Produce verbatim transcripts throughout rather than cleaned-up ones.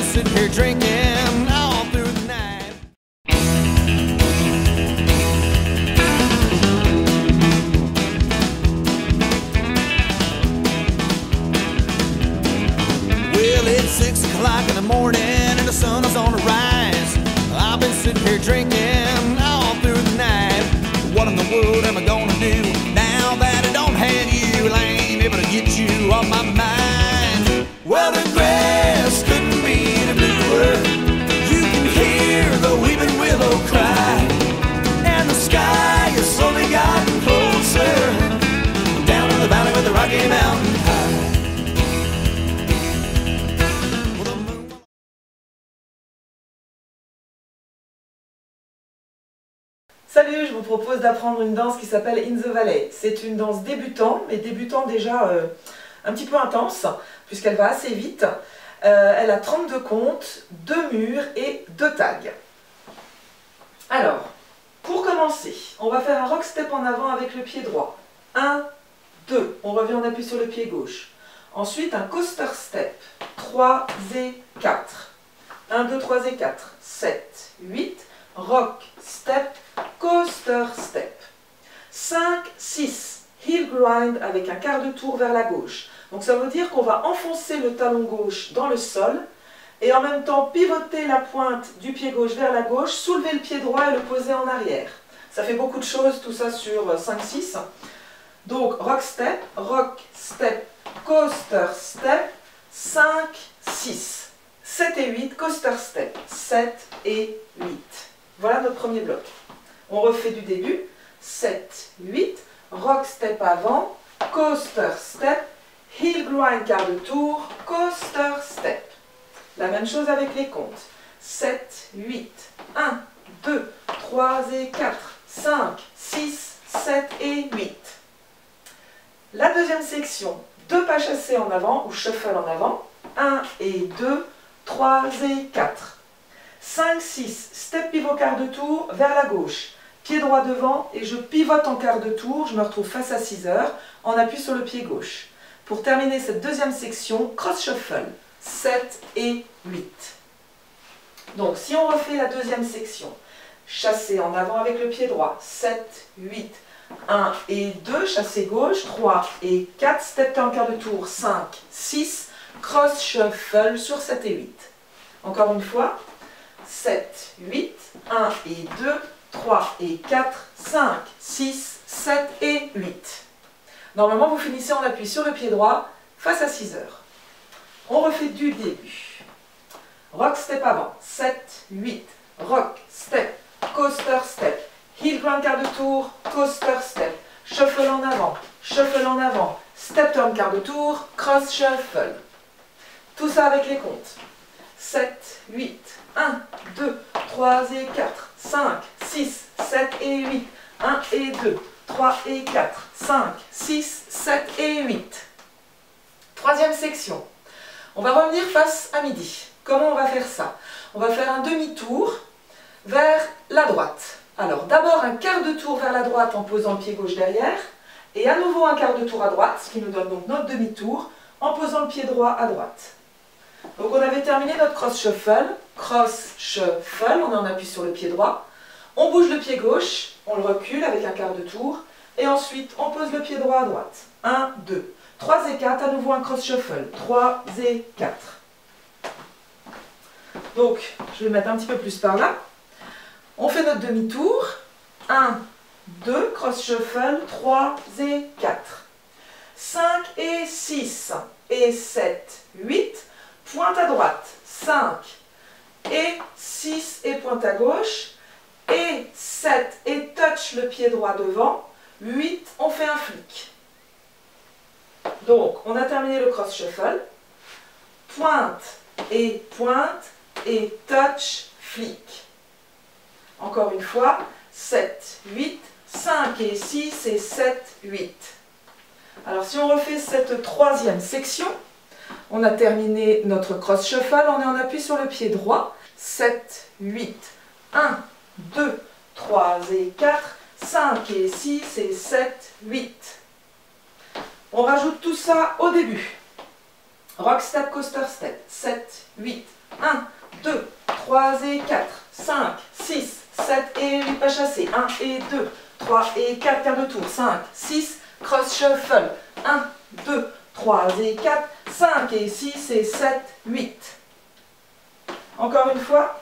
been sitting here drinking all through the night. Well, it's six o'clock in the morning and the sun is on the rise. I've been sitting here drinking all through the night. What in the world am I gonna do now that I don't have you? I ain't able to get you off my mind. Well, the grass couldn't be any bluer. You can hear the weeping willow cry, and the sky has slowly gotten closer down in the valley with the Rocky Mountain High. Salut, je vous propose d'apprendre une danse qui s'appelle In the Valley. C'est une danse débutant, mais débutant déjà euh, un petit peu intense, puisqu'elle va assez vite. Euh, elle a trente-deux comptes, deux murs et deux tags. Alors, pour commencer, on va faire un rock step en avant avec le pied droit. un, deux, on revient, on appuie sur le pied gauche. Ensuite, un coaster step, trois et quatre. un, deux, trois et quatre, sept, huit. Rock, step, coaster, step. cinq, six, heel grind avec un quart de tour vers la gauche. Donc ça veut dire qu'on va enfoncer le talon gauche dans le sol et en même temps pivoter la pointe du pied gauche vers la gauche, soulever le pied droit et le poser en arrière. Ça fait beaucoup de choses, tout ça sur cinq six. Donc rock, step, rock, step, coaster, step, cinq, six. sept et huit, coaster, step, sept et huit. Voilà notre premier bloc. On refait du début. sept, huit, rock step avant, coaster step, heel grind quart de tour, coaster step. La même chose avec les comptes. sept, huit, un, deux, trois et quatre, cinq, six, sept et huit. La deuxième section, deux pas chassés en avant ou shuffle en avant. un et deux, trois et quatre. cinq, six, step pivot quart de tour vers la gauche, pied droit devant et je pivote en quart de tour, je me retrouve face à six heures, on appuie sur le pied gauche. Pour terminer cette deuxième section, cross shuffle, sept et huit. Donc si on refait la deuxième section, chassé en avant avec le pied droit, sept, huit, un et deux, chassé gauche, trois et quatre, step en quart de tour, cinq, six, cross shuffle sur sept et huit. Encore une fois, sept, huit, un et deux, trois et quatre, cinq, six, sept et huit. Normalement, vous finissez en appui sur le pied droit face à six heures. On refait du début. Rock step avant, sept, huit, rock, step, coaster step, heel grind quart de tour, coaster step, shuffle en avant, shuffle en avant, step turn quart de tour, cross shuffle. Tout ça avec les comptes. sept, huit, un, deux, trois et quatre, cinq, six, sept et huit, un et deux, trois et quatre, cinq, six, sept et huit. Troisième section. On va revenir face à midi. Comment on va faire ça? On va faire un demi-tour vers la droite. Alors d'abord un quart de tour vers la droite en posant le pied gauche derrière et à nouveau un quart de tour à droite, ce qui nous donne donc notre demi-tour en posant le pied droit à droite. Donc on avait terminé notre cross shuffle, cross shuffle, on en appuie sur le pied droit, on bouge le pied gauche, on le recule avec un quart de tour, et ensuite on pose le pied droit à droite. un, deux, trois et quatre, à nouveau un cross shuffle, trois et quatre. Donc je vais mettre un petit peu plus par là. On fait notre demi-tour, un, deux, cross shuffle, trois et quatre. cinq et six et sept, huit. Pointe à droite, cinq et six et pointe à gauche, et sept et touch le pied droit devant, huit, on fait un flic. Donc, on a terminé le cross shuffle, pointe et pointe et touch, flic. Encore une fois, sept, huit, cinq et six et sept, huit. Alors, si on refait cette troisième section, on a terminé notre cross shuffle, on est en appui sur le pied droit. sept, huit, un, deux, trois et quatre, cinq et six et sept, huit. On rajoute tout ça au début. Rock step, coaster step. sept, huit, un, trois et quatre, cinq, six, sept et huit, pas chassé, un et deux, trois et quatre, quart de tour, cinq, six, cross shuffle, un, deux, trois et quatre, cinq et six et sept, huit. Encore une fois,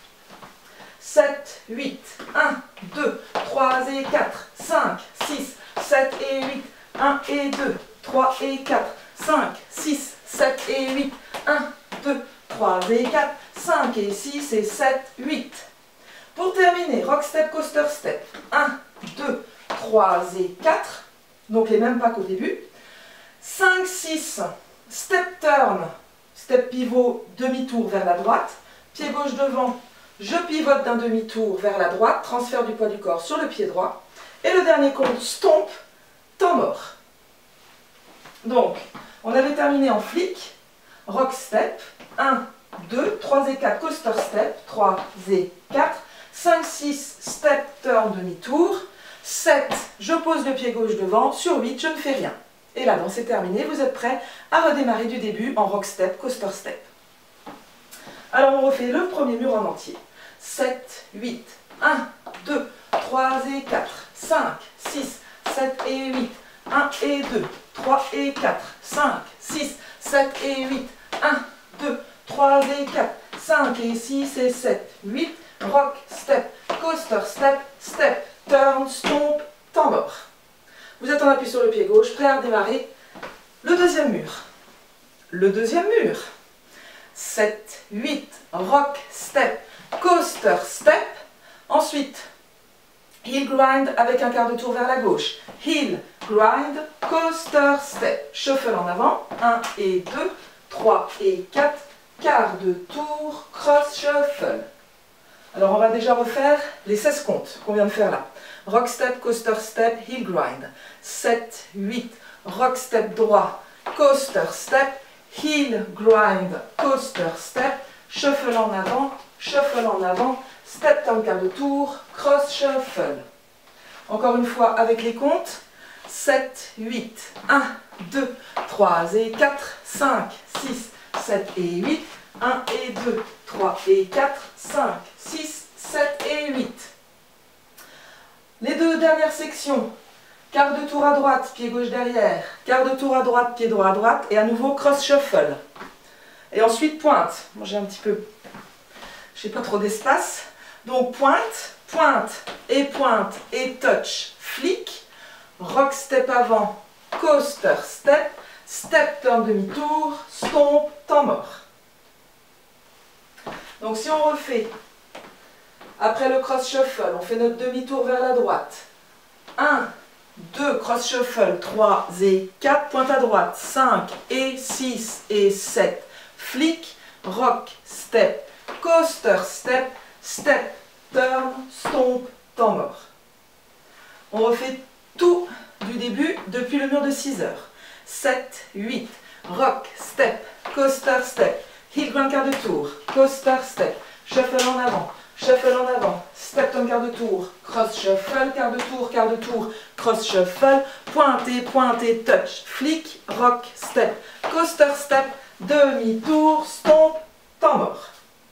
sept, huit, un, deux, trois et quatre, cinq, six, sept et huit, un et deux, trois et quatre, cinq, six, sept et huit, un, deux, trois et quatre, cinq et six et sept, huit. Pour terminer, rock step, coaster step, un, deux, trois et quatre, donc les mêmes pas qu'au début, cinq, six, step turn, step pivot, demi-tour vers la droite, pied gauche devant, je pivote d'un demi-tour vers la droite, transfert du poids du corps sur le pied droit, et le dernier compte, stomp, temps mort. Donc, on avait terminé en flic, rock step, un, deux, trois et quatre, coaster step, trois et quatre, cinq, six, step turn, demi-tour, sept, je pose le pied gauche devant, sur huit, je ne fais rien. Et là, donc c'est terminé, vous êtes prêts à redémarrer du début en rock step, coaster step. Alors on refait le premier mur en entier. sept, huit, un, deux, trois et quatre, cinq, six, sept et huit, un et deux, trois et quatre, cinq, six, sept et huit, un, deux, trois et quatre, cinq et six et sept, huit, rock, step, coaster, step, step, turn, stomp, temps mort. Vous êtes en appui sur le pied gauche, prêt à redémarrer le deuxième mur. Le deuxième mur. sept, huit, rock, step, coaster, step. Ensuite, heel grind avec un quart de tour vers la gauche. Heel, grind, coaster, step. Shuffle en avant. un et deux, trois et quatre, quart de tour, cross shuffle. Alors on va déjà refaire les seize comptes qu'on vient de faire là. Rock step, coaster step, heel grind. sept, huit, rock step droit, coaster step, heel grind, coaster step, shuffle en avant, shuffle en avant, step turn quart de tour, cross shuffle. Encore une fois avec les comptes. sept, huit, un, deux, trois et quatre, cinq, six, sept et huit, un et deux, trois et quatre, cinq, six, sept et huit. Les deux dernières sections, quart de tour à droite, pied gauche derrière, quart de tour à droite, pied droit à droite, et à nouveau cross shuffle. Et ensuite pointe. Moi j'ai un petit peu, je n'ai pas trop d'espace. Donc pointe, pointe, et pointe, et touch, flick, rock step avant, coaster step, step turn demi-tour, stomp, temps mort. Donc si on refait, après le cross shuffle, on fait notre demi-tour vers la droite. un, deux, cross shuffle, trois et quatre, pointe à droite, cinq et six et sept, flick, rock, step, coaster, step, step, turn, stomp, temps mort. On refait tout du début depuis le mur de six heures. sept, huit, rock, step, coaster, step, heel grind quart de tour, coaster, step, shuffle en avant, shuffle en avant, step turn quart de tour, cross shuffle, quart de tour, quart de tour, cross shuffle, pointe et pointe et touch, flick, rock, step, coaster, step, demi-tour, stomp, temps mort.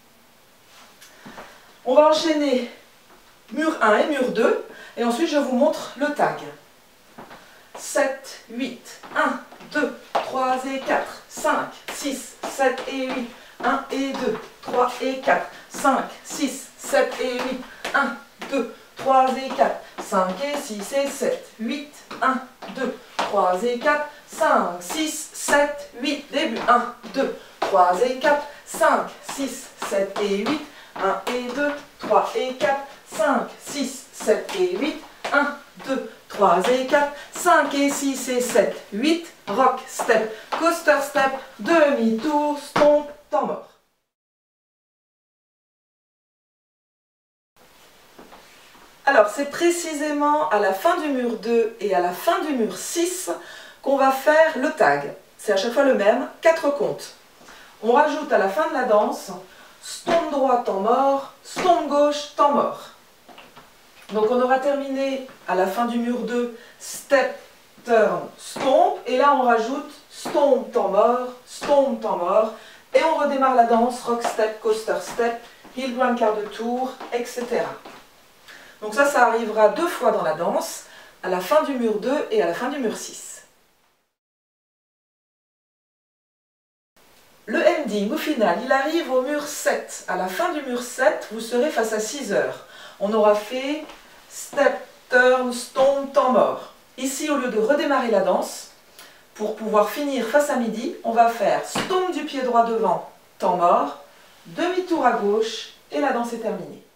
On va enchaîner mur un et mur deux, et ensuite je vous montre le tag. sept, huit, un, deux, trois et quatre, cinq, six, sept et huit, un et deux, trois et quatre, cinq, six, sept et huit, un, deux, trois et quatre, cinq et six et sept, huit, un, deux, trois et quatre, cinq, six, sept, huit, début, un, deux, trois et quatre, cinq, six, sept et huit, un et deux, trois et quatre, cinq, six, sept et huit, un, deux, trois et quatre, cinq et six et sept, huit, rock, step, coaster, step, demi-tour, stomp, temps mort. Alors c'est précisément à la fin du mur deux et à la fin du mur six qu'on va faire le tag. C'est à chaque fois le même, quatre comptes. On rajoute à la fin de la danse, stomp droit, temps mort, stomp gauche, temps mort. Donc on aura terminé à la fin du mur deux, step, turn, stomp, et là on rajoute stomp, temps mort, stomp, temps mort, Et on redémarre la danse, rock step, coaster step, heel grind quart de tour, et cetera. Donc ça, ça arrivera deux fois dans la danse, à la fin du mur deux et à la fin du mur six. Le ending, au final, il arrive au mur sept. À la fin du mur sept, vous serez face à six heures. On aura fait step, turn, stomp, temps mort. Ici, au lieu de redémarrer la danse, pour pouvoir finir face à midi, on va faire stomp du pied droit devant, temps mort, demi-tour à gauche, et la danse est terminée.